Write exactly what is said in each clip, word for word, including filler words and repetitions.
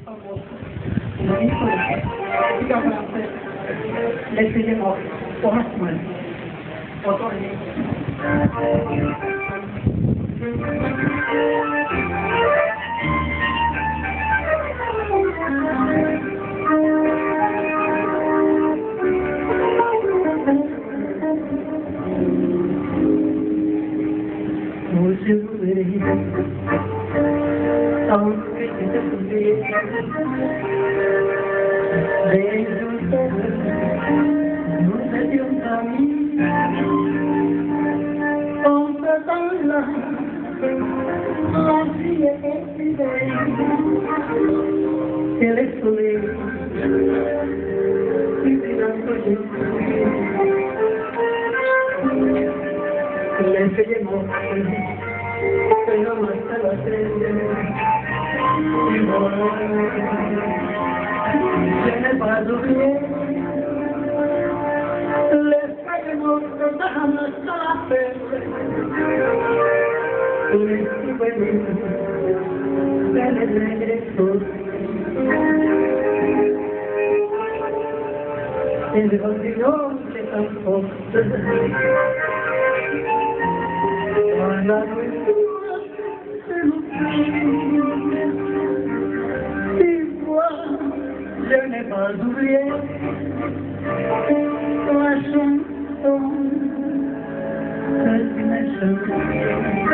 Laissez-les-moi, pour un semaine. Entendez. Vous ouvrez, tant que c'est oublié, les autres, nous étions amis, en ce temps-là, la vie était fidèle, et les soleils, qui s'identifiaient. Laissez-les-moi, que non me je n'ai pas oublié, laissez-moi que ça me s'appelle, les souvenirs, les élections, et les continuons qui s'emportent. La nuit, tu vois, je n'ai pas oublié la chanson que tu m'as chantée.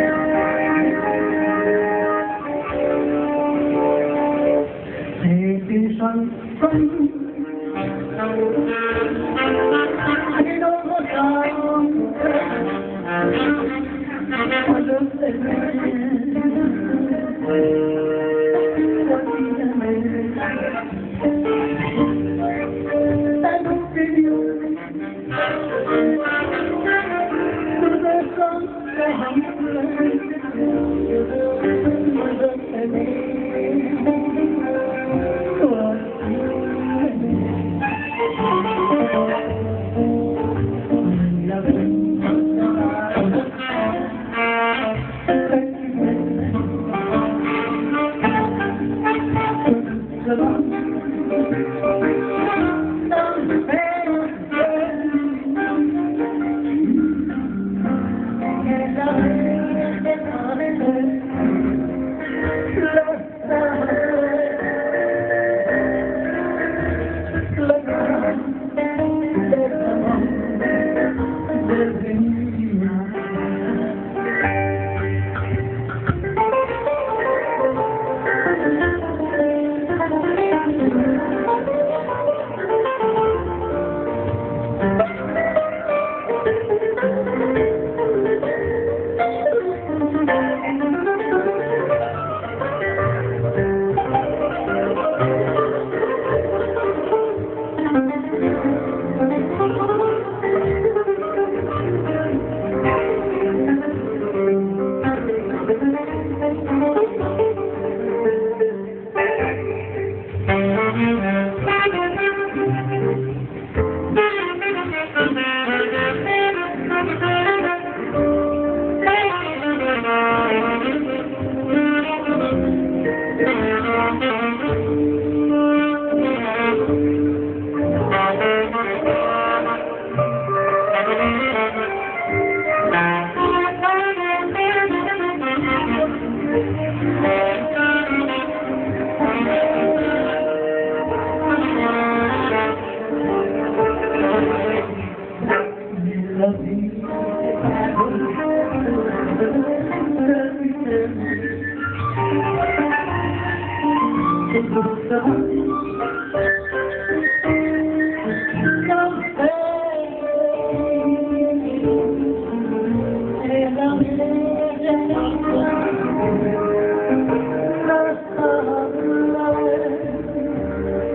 C'est une chanson qui nous regarde.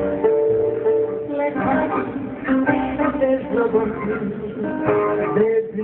There's